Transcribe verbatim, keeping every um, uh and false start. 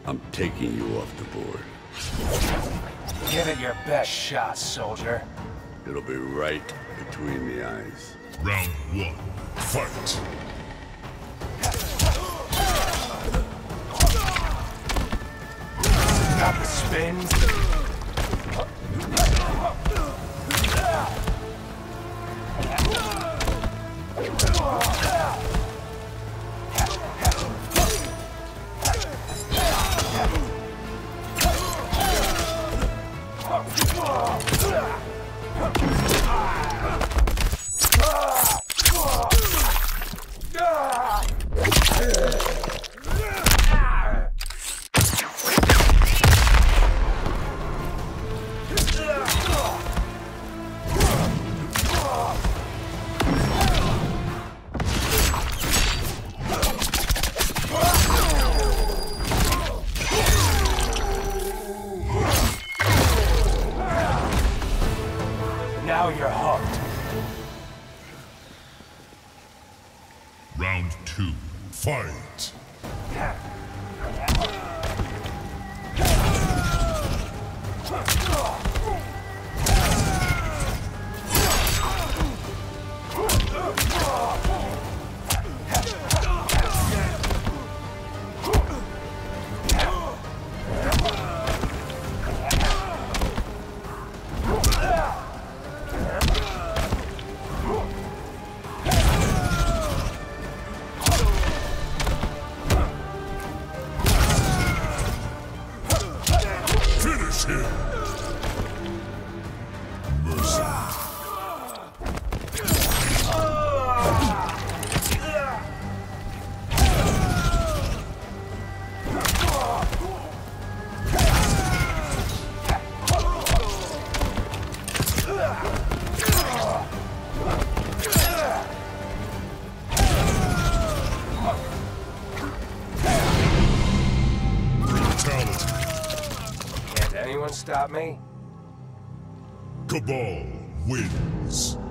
I'm taking you off the board. Give it your best shot, soldier. It'll be right between the eyes. Round one, fight! Got the spins. Now you're hooked. Round two, fight! Finish him! Mercy. Brutality. Can't anyone stop me? Kabal wins.